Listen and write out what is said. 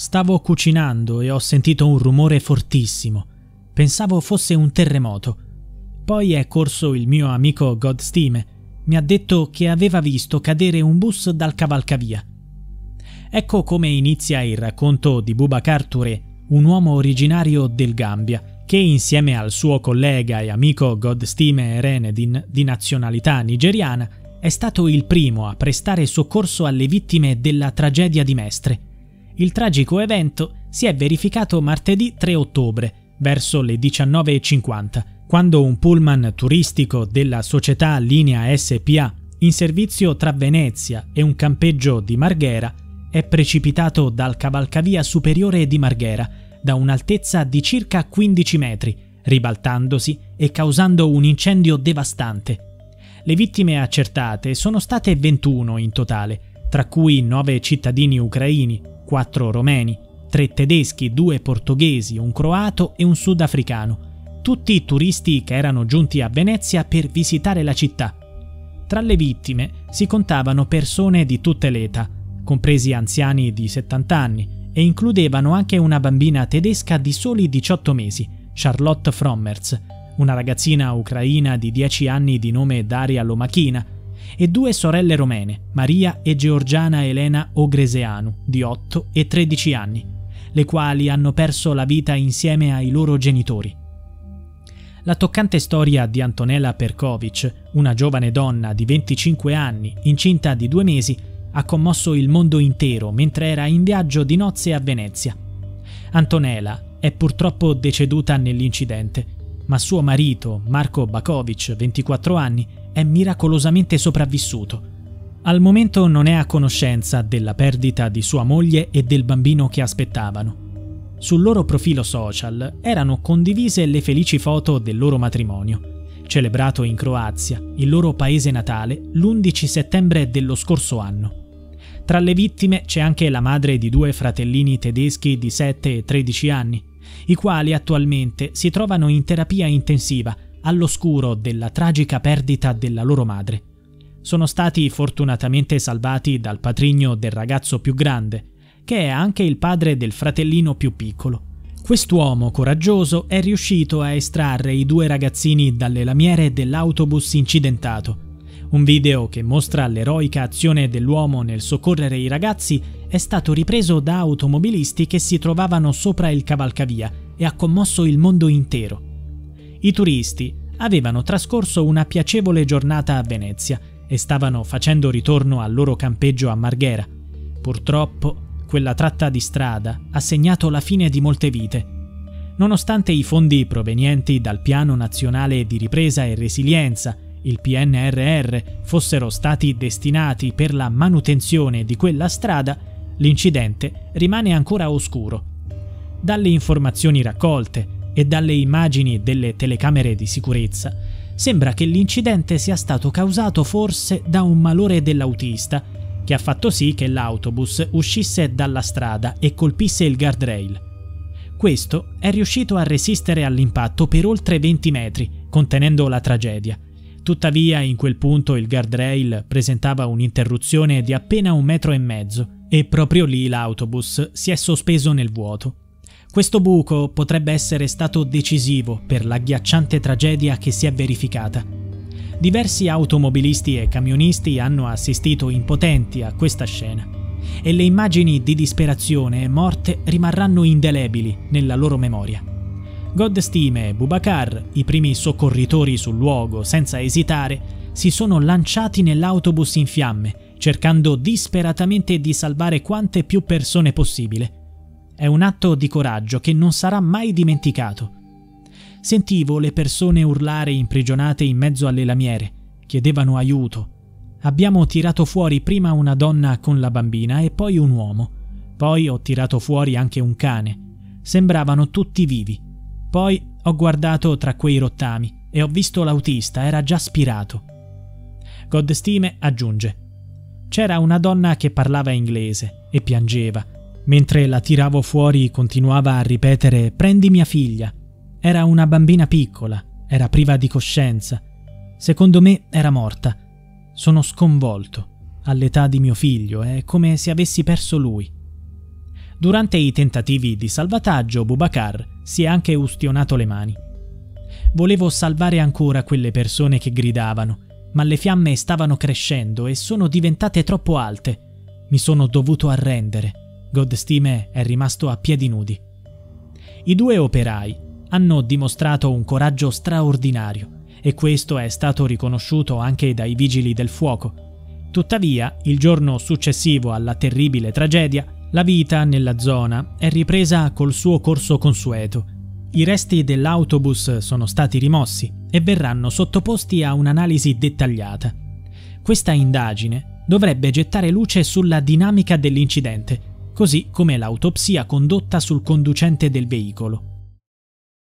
Stavo cucinando e ho sentito un rumore fortissimo. Pensavo fosse un terremoto. Poi è corso il mio amico Godstime. Mi ha detto che aveva visto cadere un bus dal cavalcavia. Ecco come inizia il racconto di Boubacar Touré, un uomo originario del Gambia, che insieme al suo collega e amico Godstime Erenedin, di nazionalità nigeriana, è stato il primo a prestare soccorso alle vittime della tragedia di Mestre. Il tragico evento si è verificato martedì 3 ottobre, verso le 19:50, quando un pullman turistico della società Linea SPA, in servizio tra Venezia e un campeggio di Marghera, è precipitato dal cavalcavia superiore di Marghera da un'altezza di circa 15 metri, ribaltandosi e causando un incendio devastante. Le vittime accertate sono state 21 in totale, tra cui 9 cittadini ucraini, 4 romeni, 3 tedeschi, 2 portoghesi, un croato e un sudafricano, tutti turisti che erano giunti a Venezia per visitare la città. Tra le vittime si contavano persone di tutte le età, compresi anziani di 70 anni, e includevano anche una bambina tedesca di soli 18 mesi, Charlotte Frommerz, una ragazzina ucraina di 10 anni di nome Daria Lomachina, e 2 sorelle romene, Maria e Georgiana Elena Ogreseanu, di 8 e 13 anni, le quali hanno perso la vita insieme ai loro genitori. La toccante storia di Antonella Perkovic, una giovane donna di 25 anni, incinta di 2 mesi, ha commosso il mondo intero mentre era in viaggio di nozze a Venezia. Antonella è purtroppo deceduta nell'incidente, ma suo marito, Marko Bakovic, 24 anni, è miracolosamente sopravvissuto. Al momento non è a conoscenza della perdita di sua moglie e del bambino che aspettavano. Sul loro profilo social erano condivise le felici foto del loro matrimonio, celebrato in Croazia, il loro paese natale, l'11 settembre dello scorso anno. Tra le vittime c'è anche la madre di 2 fratellini tedeschi di 7 e 13 anni, i quali attualmente si trovano in terapia intensiva all'oscuro della tragica perdita della loro madre. Sono stati fortunatamente salvati dal patrigno del ragazzo più grande, che è anche il padre del fratellino più piccolo. Quest'uomo coraggioso è riuscito a estrarre i 2 ragazzini dalle lamiere dell'autobus incidentato. Un video che mostra l'eroica azione dell'uomo nel soccorrere i ragazzi è stato ripreso da automobilisti che si trovavano sopra il cavalcavia e ha commosso il mondo intero. I turisti avevano trascorso una piacevole giornata a Venezia e stavano facendo ritorno al loro campeggio a Marghera. Purtroppo, quella tratta di strada ha segnato la fine di molte vite. Nonostante i fondi provenienti dal Piano Nazionale di Ripresa e Resilienza, il PNRR, fossero stati destinati per la manutenzione di quella strada, l'incidente rimane ancora oscuro. Dalle informazioni raccolte e dalle immagini delle telecamere di sicurezza, sembra che l'incidente sia stato causato forse da un malore dell'autista, che ha fatto sì che l'autobus uscisse dalla strada e colpisse il guardrail. Questo è riuscito a resistere all'impatto per oltre 20 metri, contenendo la tragedia. Tuttavia, in quel punto il guardrail presentava un'interruzione di appena 1,5 metri e proprio lì l'autobus si è sospeso nel vuoto. Questo buco potrebbe essere stato decisivo per l'agghiacciante tragedia che si è verificata. Diversi automobilisti e camionisti hanno assistito impotenti a questa scena e le immagini di disperazione e morte rimarranno indelebili nella loro memoria. Godstime e Boubacar, i primi soccorritori sul luogo senza esitare, si sono lanciati nell'autobus in fiamme, cercando disperatamente di salvare quante più persone possibile. È un atto di coraggio che non sarà mai dimenticato. Sentivo le persone urlare imprigionate in mezzo alle lamiere, chiedevano aiuto. Abbiamo tirato fuori prima una donna con la bambina e poi un uomo. Poi ho tirato fuori anche un cane. Sembravano tutti vivi. Poi ho guardato tra quei rottami e ho visto l'autista, era già spirato. Godstime aggiunge: c'era una donna che parlava inglese e piangeva. Mentre la tiravo fuori continuava a ripetere «Prendi mia figlia». Era una bambina piccola, era priva di coscienza. Secondo me era morta. Sono sconvolto. All'età di mio figlio è come se avessi perso lui. Durante i tentativi di salvataggio, Boubacar si è anche ustionato le mani. Volevo salvare ancora quelle persone che gridavano, ma le fiamme stavano crescendo e sono diventate troppo alte. Mi sono dovuto arrendere. Godestime è rimasto a piedi nudi. I due operai hanno dimostrato un coraggio straordinario e questo è stato riconosciuto anche dai vigili del fuoco. Tuttavia, il giorno successivo alla terribile tragedia, la vita nella zona è ripresa col suo corso consueto. I resti dell'autobus sono stati rimossi e verranno sottoposti a un'analisi dettagliata. Questa indagine dovrebbe gettare luce sulla dinamica dell'incidente, così come l'autopsia condotta sul conducente del veicolo.